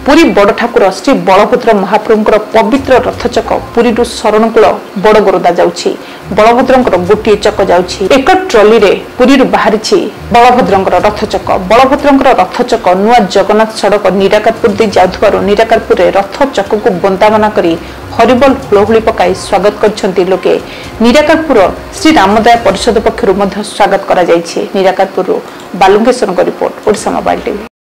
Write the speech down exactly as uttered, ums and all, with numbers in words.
पुरी बड़ ठाकुर श्री बलभद्र महाप्रभुंकर पवित्र रथचक पुरी शरणकूल बड़ गोरदा जाउछि। बलभद्रंकर गोटे चक जाउछि। एक ट्रॉली रे पुरी बाहरी बलभद्रंकर रथचक। बलभद्रंकर रथचक नुआ जगन्नाथ सड़क निराकारपुर दे जाउथबारु निराकारपुर रे रथचक को बंदावना करी हरिबोल हुलहुली पकाई स्वागत करछंती लोके। निराकारपुर श्री रामदया परिषद पक्षरु स्वागत करा जायछि। Nirakarpur Balunkeswar report Odisha mobile TV.